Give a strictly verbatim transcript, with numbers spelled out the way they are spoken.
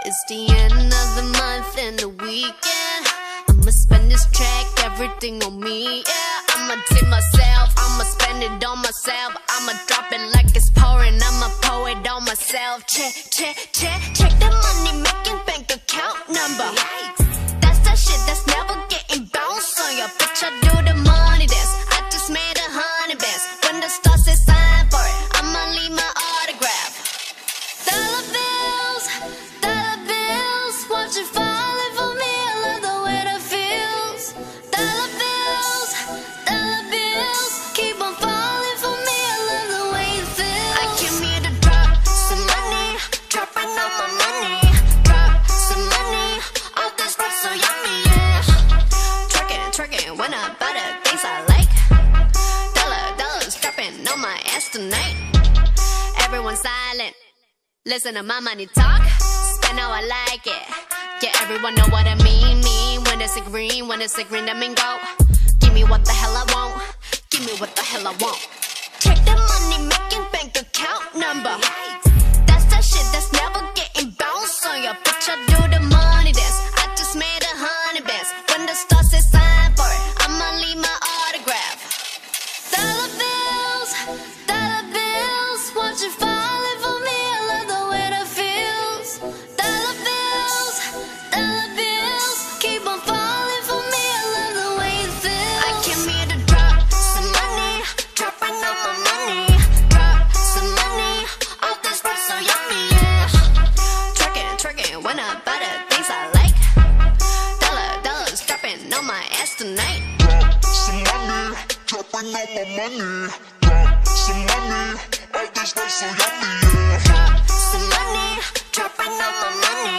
It's the end of the month and the weekend. I'ma spend this track, everything on me, yeah. I'ma tip myself, I'ma spend it on myself. I'ma drop it like it's pouring, I'ma pour it on myself. Check, check, check, check the money making bank account number. That's that shit that's never getting bounced on ya. Bitch, I do the money dance, I just made a hundred bands. When the stars say sign for it, I'ma leave my autograph. Dollar bills, dollar bills, watch it falling for me. I love the way that feels. Dollar bills, dollar bills, keep on falling for me. I love the way it feels. I came here to drop some money, dropping all my money. Drop some money, all this stuff so yummy, yeah. Twerking, twerking, when I buy the things I like. Dollar, dollars dropping on my ass tonight. Everyone silent, listen to my money talk. Spend how I like it. Yeah, everyone know what I mean. Mean when it's a green, when it's a green, that mean go. Give me what the hell I want. Give me what the hell I want. Check the money making bank account number. That's that shit that's never getting bounced on ya. Bitch, I do the money dance, I just made a hundred bands. When the stars say sign for it, I'ma leave my autograph. Dollar bills, dollar bills, watch it falling for me. I love the way that feels. Dollar bills, dollar bills, keep on falling for me. I love the way it feels. I came here to drop some money, dropping all my money. Drop some money, all this stuff so yummy, yeah. Twerking, twerking, when I buy the things I like. Dollar, dollars dropping on my ass tonight. Drop some money, dropping all my money. Drop some money, all this stuff so yummy, yeah. Drop some money, dropping on my money.